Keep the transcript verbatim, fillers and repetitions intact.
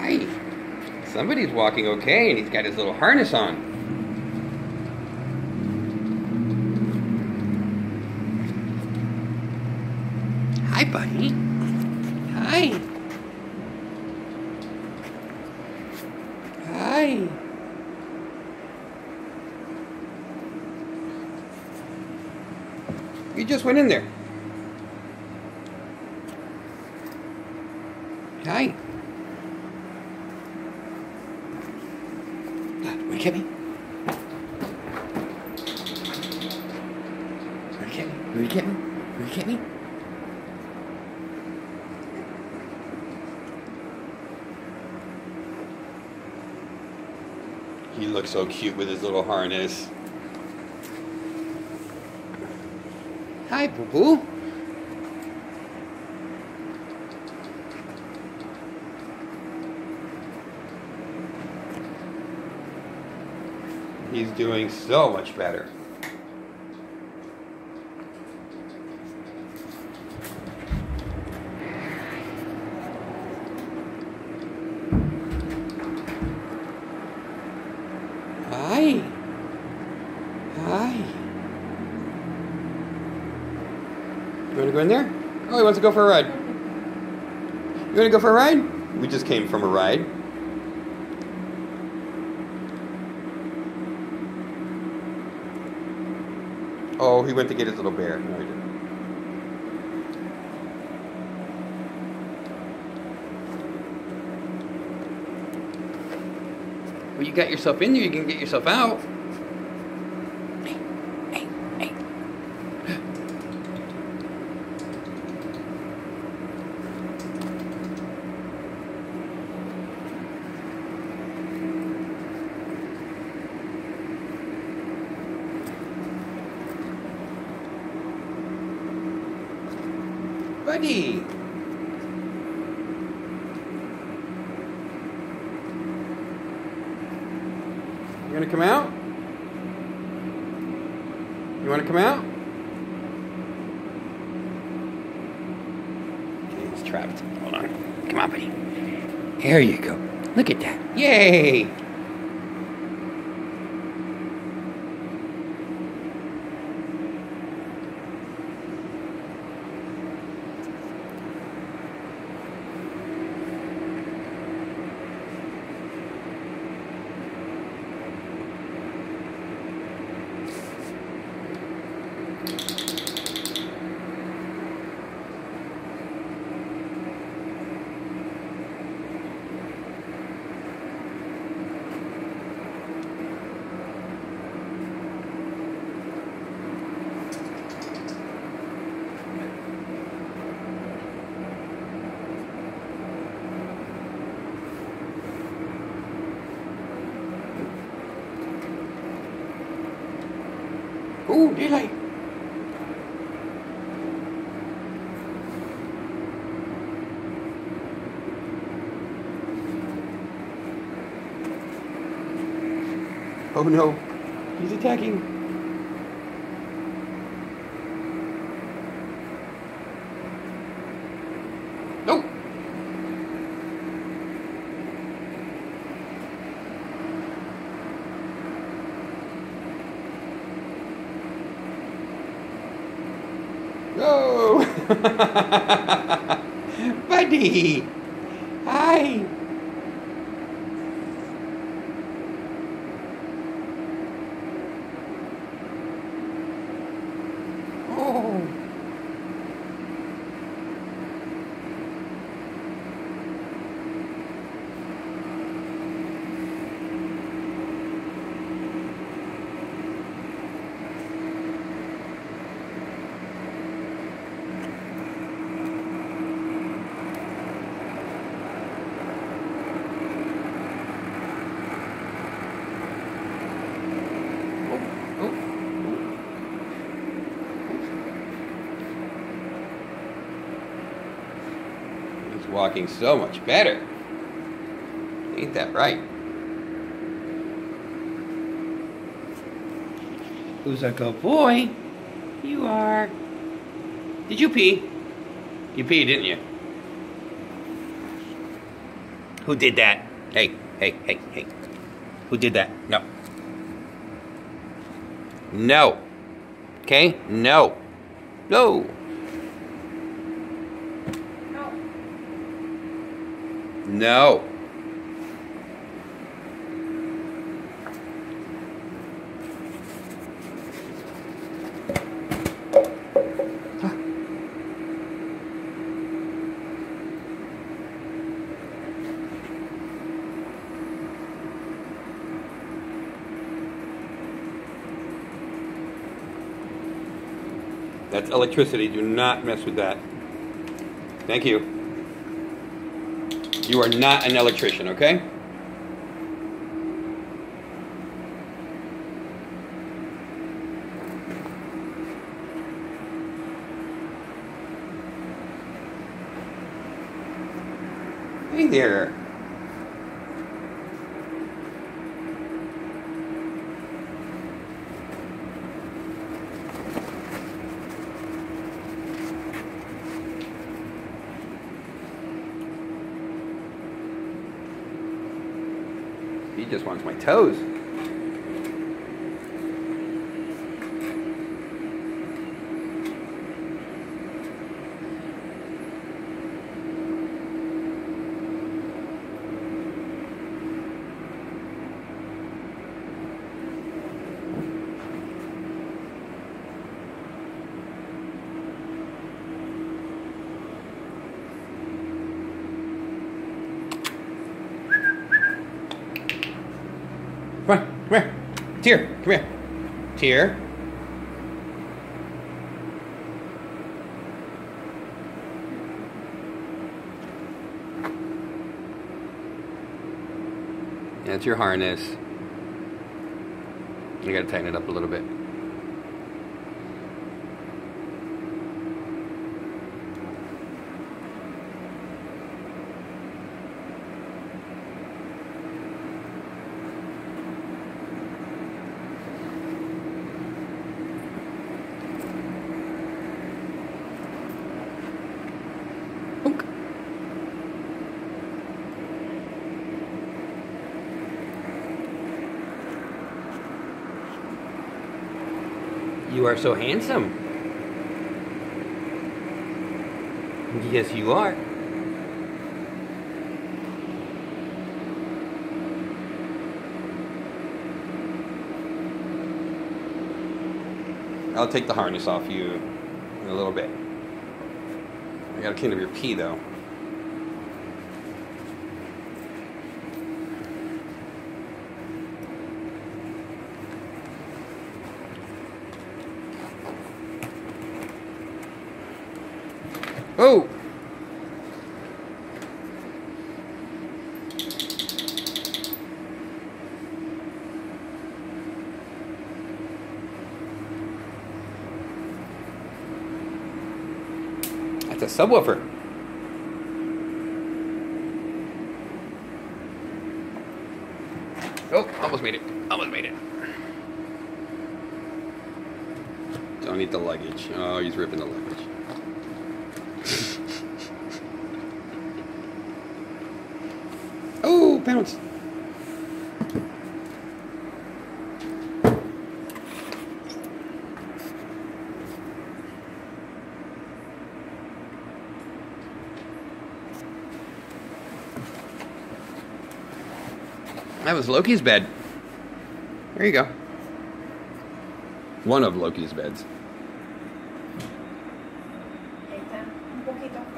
Hi. Somebody's walking okay and he's got his little harness on. Hi, buddy. Hi. Hi. You just went in there. Hi. Look at me. Look at me. Look at me. Look at me. He looks so cute with his little harness. Hi, boo-boo. He's doing so much better. Hi. Hi. You want to go in there? Oh, he wants to go for a ride. You want to go for a ride? We just came from a ride. Oh, he went to get his little bear. No, he didn't. Well, you got yourself in there, you can get yourself out. Hey, hey, hey. Buddy. You want to come out? You want to come out? Okay, he's trapped. Hold on. Come on, buddy. There you go. Look at that. Yay! Ooh, daylight. Oh no, he's attacking. No. No! Buddy! Hi! Oh! He's walking so much better. Ain't that right? Who's a good boy? You are. Did you pee? You peed, didn't you? Who did that? Hey, hey, hey, hey. Who did that? No. No. Okay? No. No. No. That's electricity. Do not mess with that. Thank you. You are not an electrician, okay? Hey there. He just wants my toes. Come on, come here. T Y R, come here. T Y R. That's your harness. You gotta tighten it up a little bit. You are so handsome. Yes, you are. I'll take the harness off you in a little bit. I gotta clean up your pee though. Oh! That's a subwoofer. Oh, almost made it. Almost made it. Don't eat the luggage. Oh, he's ripping the luggage. Oh, bounce. That was Loki's bed. There you go. One of Loki's beds. Un poquito.